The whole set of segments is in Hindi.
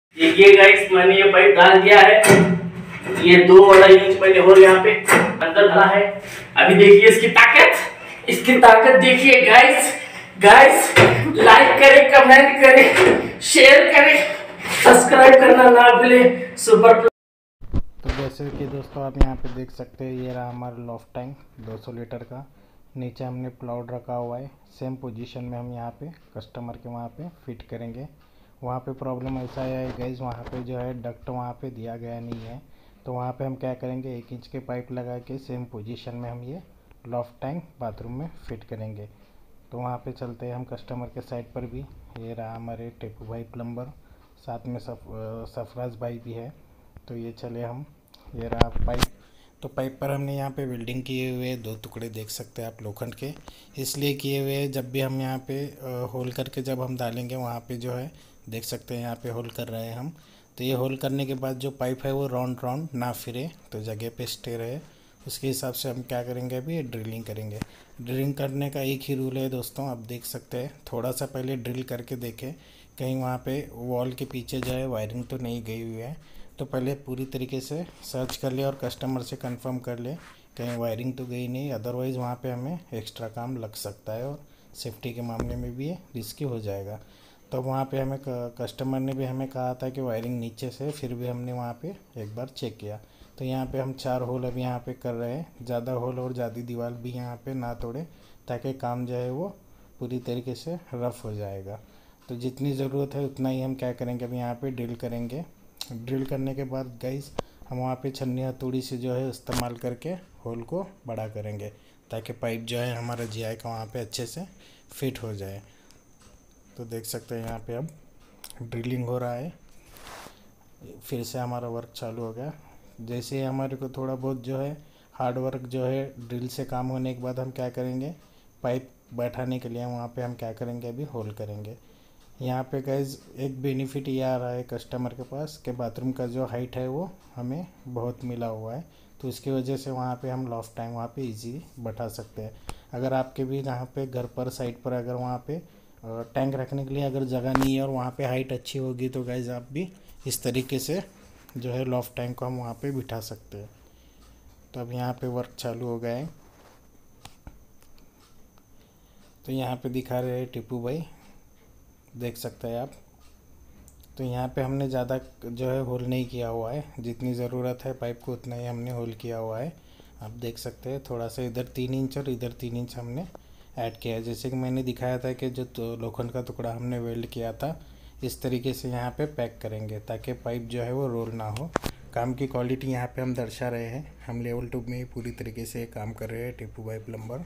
देखिए गाइस, मैंने ये पाइप डाल दिया है। ये 2.5 इंच पहले और यहाँ पे अंदर भरा है। अभी देखिए इसकी ताकत देखिए गाइस। गाइस लाइक करें, कमेंट करें, शेयर करें, सब्सक्राइब करना ना भूलें। सुपर। तो जैसे कि दोस्तों आप यहाँ पे देख सकते हैं, ये रहा हमारा लॉफ्ट टैंक 200 लीटर का। नीचे हमने प्लाउड रखा हुआ है। सेम पोजीशन में हम यहाँ पे कस्टमर के वहाँ पे फिट करेंगे। वहाँ पे प्रॉब्लम ऐसा है गाइस, वहाँ पे जो है डक्ट वहाँ पे दिया गया नहीं है। तो वहाँ पे हम क्या करेंगे, 1 इंच के पाइप लगा के सेम पोजीशन में हम ये लॉफ्ट टैंक बाथरूम में फिट करेंगे। तो वहाँ पे चलते हैं हम कस्टमर के साइड पर भी। ये रहा हमारे टेपू भाई प्लम्बर, साथ में सफराज भाई भी है। तो ये चले हम, ये रहा पाइप। तो पाइप पर हमने यहाँ पे वेल्डिंग किए हुए 2 टुकड़े देख सकते हैं आप लोखंड के। इसलिए किए हुए जब भी हम यहाँ पे होल करके जब हम डालेंगे, वहाँ पे जो है देख सकते हैं यहाँ पे होल कर रहे हैं हम। तो ये होल करने के बाद जो पाइप है वो राउंड राउंड ना फिरे, तो जगह पे स्टे रहे, उसके हिसाब से हम क्या करेंगे, अभी ये ड्रिलिंग करेंगे। ड्रिलिंग करने का एक ही रूल है दोस्तों, आप देख सकते हैं। थोड़ा सा पहले ड्रिल करके देखें कहीं वहाँ पे वॉल के पीछे जो है वायरिंग तो नहीं गई हुई है। तो पहले पूरी तरीके से सर्च कर ले और कस्टमर से कंफर्म कर ले कहीं वायरिंग तो गई नहीं, अदरवाइज़ वहाँ पे हमें एक्स्ट्रा काम लग सकता है और सेफ्टी के मामले में भी ये रिस्की हो जाएगा। तो वहाँ पे हमें कस्टमर ने भी हमें कहा था कि वायरिंग नीचे से, फिर भी हमने वहाँ पे एक बार चेक किया। तो यहाँ पे हम 4 होल अभी यहाँ पे कर रहे हैं। ज़्यादा होल और ज़्यादा दीवार भी यहाँ पे ना तोड़े, ताकि काम जो है वो पूरी तरीके से रफ़ हो जाएगा। तो जितनी ज़रूरत है उतना ही हम क्या करेंगे, अभी यहाँ पे ड्रिल करेंगे। ड्रिल करने के बाद गाइस हम वहाँ पे छन्नी हथौड़ी से जो है इस्तेमाल करके होल को बड़ा करेंगे, ताकि पाइप जो है हमारा जीआई का वहाँ पे अच्छे से फिट हो जाए। तो देख सकते हैं यहाँ पे अब ड्रिलिंग हो रहा है। फिर से हमारा वर्क चालू हो गया। जैसे ही हमारे को थोड़ा बहुत जो है हार्ड वर्क जो है ड्रिल से काम होने के बाद हम क्या करेंगे, पाइप बैठाने के लिए वहाँ पे हम क्या करेंगे, अभी होल करेंगे। यहाँ पे गाइज एक बेनिफिट ये आ रहा है कस्टमर के पास कि बाथरूम का जो हाइट है वो हमें बहुत मिला हुआ है। तो इसकी वजह से वहाँ पे हम लॉफ्ट टैंक वहाँ पे इजी बैठा सकते हैं। अगर आपके भी यहाँ पे घर पर साइड पर अगर वहाँ पे टैंक रखने के लिए अगर जगह नहीं है और वहाँ पे हाइट अच्छी होगी, तो गाइज आप भी इस तरीके से जो है लॉफ्ट टैंक को हम वहाँ पे बिठा सकते हैं। तो अब यहाँ पे वर्क चालू हो गया है। तो यहाँ पे दिखा रहे हैं टिप्पू भाई, देख सकते हैं आप। तो यहाँ पे हमने ज़्यादा जो है होल नहीं किया हुआ है, जितनी ज़रूरत है पाइप को उतना ही हमने होल किया हुआ है। आप देख सकते हैं थोड़ा सा इधर 3 इंच और इधर 3 इंच हमने ऐड किया है। जैसे कि मैंने दिखाया था कि जो तो लोखंड का टुकड़ा हमने वेल्ड किया था, इस तरीके से यहाँ पे पैक करेंगे ताकि पाइप जो है वो रोल ना हो। काम की क्वालिटी यहाँ पे हम दर्शा रहे हैं। हम लेवल ट्यूब में ही पूरी तरीके से काम कर रहे हैं, टिप्पू भाई प्लम्बर।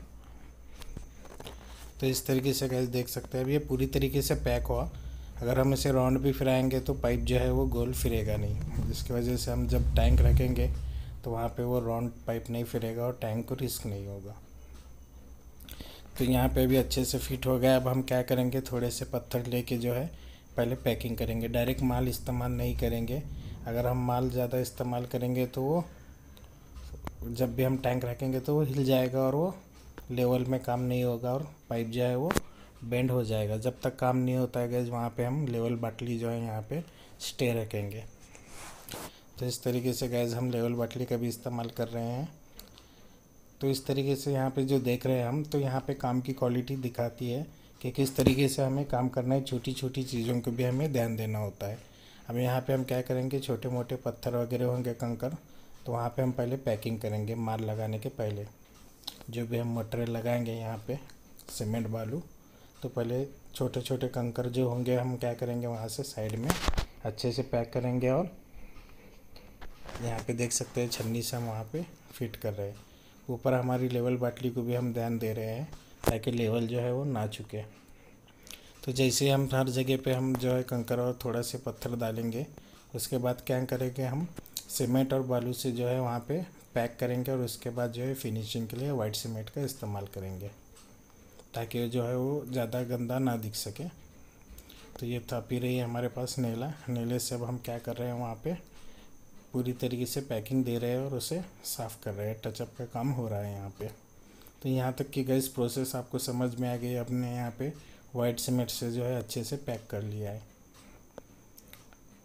तो इस तरीके से गैस देख सकते हैं अब ये पूरी तरीके से पैक हुआ। अगर हम इसे राउंड भी फिराएंगे तो पाइप जो है वो गोल फिरेगा नहीं, जिसकी वजह से हम जब टैंक रखेंगे तो वहाँ पे वो राउंड पाइप नहीं फिरेगा और टैंक को रिस्क नहीं होगा। तो यहाँ पे भी अच्छे से फिट हो गया। अब हम क्या करेंगे, थोड़े से पत्थर लेके जो है पहले पैकिंग करेंगे। डायरेक्ट माल इस्तेमाल नहीं करेंगे। अगर हम माल ज़्यादा इस्तेमाल करेंगे तो वो जब भी हम टैंक रखेंगे तो वो हिल जाएगा और वो लेवल में काम नहीं होगा और पाइप जो है वो बेंड हो जाएगा। जब तक काम नहीं होता है गैस, वहाँ पे हम लेवल बाटली जो है यहाँ पे स्टे रखेंगे। तो इस तरीके से गैस हम लेवल बाटली का भी इस्तेमाल कर रहे हैं। तो इस तरीके से यहाँ पे जो देख रहे हैं हम, तो यहाँ पे काम की क्वालिटी दिखाती है कि किस तरीके से हमें काम करना है। छोटी छोटी चीज़ों को भी हमें ध्यान देना होता है। अब यहाँ पे हम क्या करेंगे, छोटे मोटे पत्थर वगैरह होंगे, कंकर, तो वहाँ पे हम पहले पैकिंग करेंगे माल लगाने के पहले। जो भी हम मटेरियल लगाएंगे यहाँ पे सीमेंट बालू, तो पहले छोटे छोटे कंकर जो होंगे हम क्या करेंगे, वहाँ से साइड में अच्छे से पैक करेंगे। और यहाँ पे देख सकते हैं छन्नी से हम वहाँ पे फिट कर रहे हैं। ऊपर हमारी लेवल बाटली को भी हम ध्यान दे रहे हैं ताकि लेवल जो है वो ना चुके। तो जैसे हम हर जगह पे हम जो है कंकर और थोड़ा से पत्थर डालेंगे, उसके बाद क्या करेंगे, हम सीमेंट और बालू से जो है वहाँ पे पैक करेंगे और उसके बाद जो है फिनिशिंग के लिए वाइट सीमेंट का इस्तेमाल करेंगे, ताकि जो है वो ज़्यादा गंदा ना दिख सके। तो ये था पी रही है हमारे पास नेले से। अब हम क्या कर रहे हैं, वहाँ पे पूरी तरीके से पैकिंग दे रहे हैं और उसे साफ़ कर रहे हैं। टचअप का काम हो रहा है यहाँ पे। तो यहाँ तक कि गैस प्रोसेस आपको समझ में आ गई। अपने यहाँ पे वाइट सीमेंट से जो है अच्छे से पैक कर लिया है।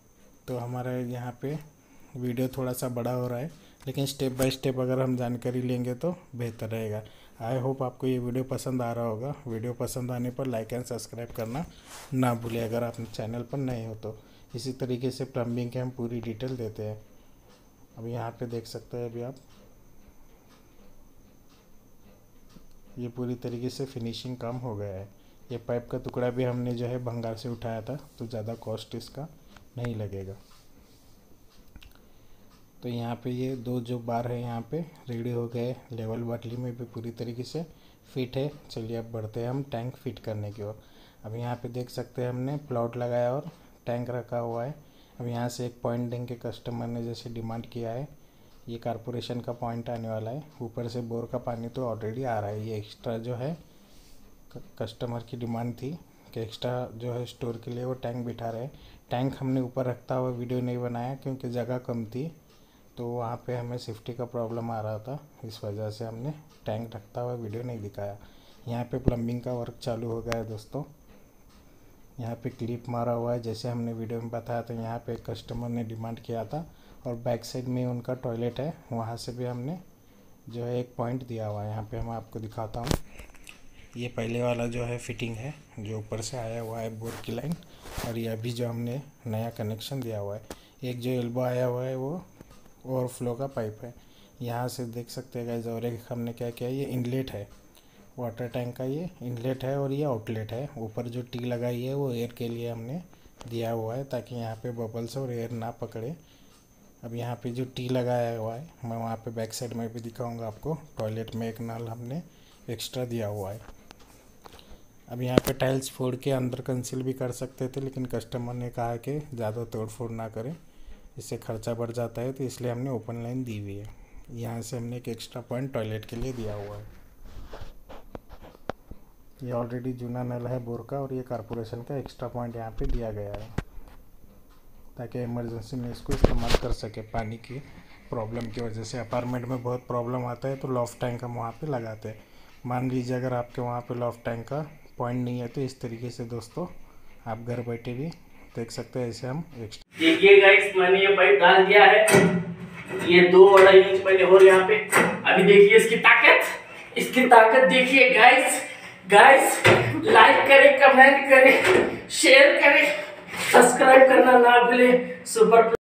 तो हमारा यहाँ पे वीडियो थोड़ा सा बड़ा हो रहा है, लेकिन स्टेप बाय स्टेप अगर हम जानकारी लेंगे तो बेहतर रहेगा। आई होप आपको ये वीडियो पसंद आ रहा होगा। वीडियो पसंद आने पर लाइक एंड सब्सक्राइब करना ना भूलें अगर आप चैनल पर नए हो तो। इसी तरीके से प्लम्बिंग के हम पूरी डिटेल देते हैं। अब यहाँ पे देख सकते हैं अभी आप, ये पूरी तरीके से फिनिशिंग काम हो गया है। ये पाइप का टुकड़ा भी हमने जो है भंगार से उठाया था, तो ज़्यादा कॉस्ट इसका नहीं लगेगा। तो यहाँ पे ये दो जो बार है यहाँ पे रेडी हो गए। लेवल बाटली में भी पूरी तरीके से फिट है। चलिए अब बढ़ते हैं हम टैंक फिट करने की ओर। अब यहाँ पे देख सकते हैं हमने प्लॉट लगाया और टैंक रखा हुआ है। अब यहाँ से एक पॉइंट देंगे, कस्टमर ने जैसे डिमांड किया है। ये कारपोरेशन का पॉइंट आने वाला है। ऊपर से बोर का पानी तो ऑलरेडी आ रहा है। ये एक्स्ट्रा जो है कस्टमर की डिमांड थी कि एक्स्ट्रा जो है स्टोर के लिए वो टैंक बिठा रहे हैं। टैंक हमने ऊपर रखता हुआ वीडियो नहीं बनाया क्योंकि जगह कम थी, तो वहाँ पे हमें सेफ्टी का प्रॉब्लम आ रहा था। इस वजह से हमने टैंक रखता हुआ वीडियो नहीं दिखाया। यहाँ पे प्लम्बिंग का वर्क चालू हो गया है दोस्तों। यहाँ पे क्लिप मारा हुआ है जैसे हमने वीडियो में बताया था। यहाँ पे कस्टमर ने डिमांड किया था और बैक साइड में उनका टॉयलेट है, वहाँ से भी हमने जो है एक पॉइंट दिया हुआ है। यहाँ पे मैं आपको दिखाता हूँ। ये पहले वाला जो है फिटिंग है जो ऊपर से आया हुआ है बोर की लाइन, और ये अभी जो हमने नया कनेक्शन दिया हुआ है। एक जो एल्बो आया हुआ है वो ओवरफ्लो का पाइप है। यहाँ से देख सकते हैं गाइस। और एक हमने क्या किया, ये इनलेट है वाटर टैंक का, ये इनलेट है और ये आउटलेट है। ऊपर जो टी लगाई है वो एयर के लिए हमने दिया हुआ है ताकि यहाँ पे बबल्स और एयर ना पकड़े। अब यहाँ पे जो टी लगाया हुआ है मैं वहाँ पे बैक साइड में भी दिखाऊंगा आपको। टॉयलेट में एक नल हमने एक्स्ट्रा दिया हुआ है। अब यहाँ पे टाइल्स फोड़ के अंदर कंसील भी कर सकते थे, लेकिन कस्टमर ने कहा कि ज़्यादा तोड़ फोड़ ना करें, इससे खर्चा बढ़ जाता है, तो इसलिए हमने ओपन लाइन दी हुई है। यहाँ से हमने एक एक्स्ट्रा पॉइंट टॉयलेट के लिए दिया हुआ है। ये ऑलरेडी जूना नल है बोर का, और ये कारपोरेशन का एक्स्ट्रा पॉइंट यहाँ पे दिया गया है ताकि इमरजेंसी में इसको इस्तेमाल कर सके। पानी की प्रॉब्लम की वजह से अपार्टमेंट में बहुत प्रॉब्लम आता है, तो लॉफ्ट टैंक हम वहाँ पे लगाते हैं। मान लीजिए अगर आपके वहाँ पे लॉफ्ट टैंक का पॉइंट नहीं है, तो इस तरीके से दोस्तों आप घर बैठे भी देख सकते हैं। ऐसे हम एक्स्ट्रा देखिए गाइस, मैंने ये पाइप डाल दिया है। ये 2 इंच पहले और यहाँ पे अभी देखिए इसकी ताकत देखिए गाइस। लाइक करें, कमेंट करें, शेयर करें, सब्सक्राइब करना ना भूलें। सुपर